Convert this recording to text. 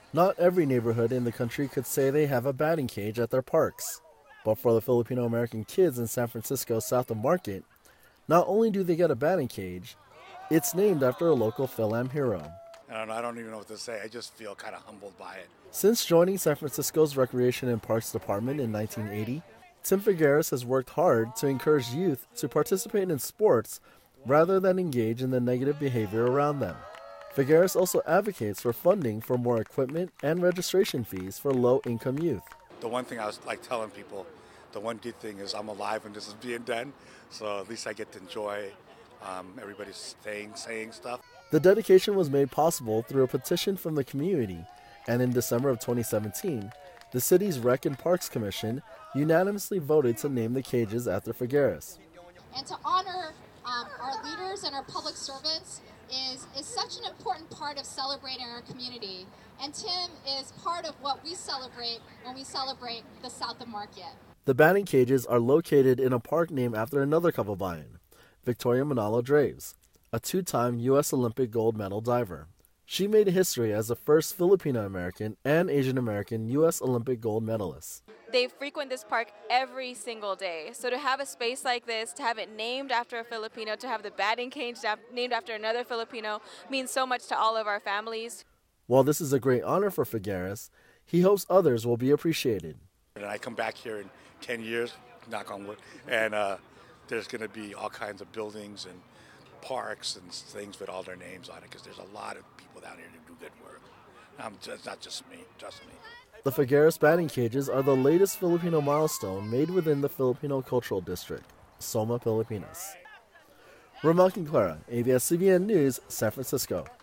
Not every neighborhood in the country could say they have a batting cage at their parks. But for the Filipino American kids in San Francisco south of Market, not only do they get a batting cage, it's named after a local Phil-Am hero. I don't know, I don't even know what to say. I just feel kind of humbled by it. Since joining San Francisco's Recreation and Parks Department in 1980, Tim Figueras has worked hard to encourage youth to participate in sports rather than engage in the negative behavior around them. Figueras also advocates for funding for more equipment and registration fees for low-income youth. The one thing I was like telling people, the one good thing is I'm alive and this is being done, so at least I get to enjoy everybody's saying stuff. The dedication was made possible through a petition from the community, and in December of 2017, the city's Rec and Parks Commission unanimously voted to name the cages after Figueras. And to honor our leaders and our public servants is such an important part of celebrating our community. And Tim is part of what we celebrate when we celebrate the South of Market. The batting cages are located in a park named after another kababayan, Victoria Manalo Draves, a two-time U.S. Olympic gold medal diver. She made history as the first Filipino American and Asian American U.S. Olympic gold medalist. They frequent this park every single day. So to have a space like this, to have it named after a Filipino, to have the batting cage named after another Filipino means so much to all of our families. While this is a great honor for Figueras, he hopes others will be appreciated. And I come back here in 10 years, knock on wood, and there's going to be all kinds of buildings and parks and things with all their names on it, because there's a lot of people down here who do good work. It's not just me, trust me. The Figueras batting cages are the latest Filipino milestone made within the Filipino Cultural District, Soma Pilipinas. Ramon Clara, ABS-CBN News, San Francisco.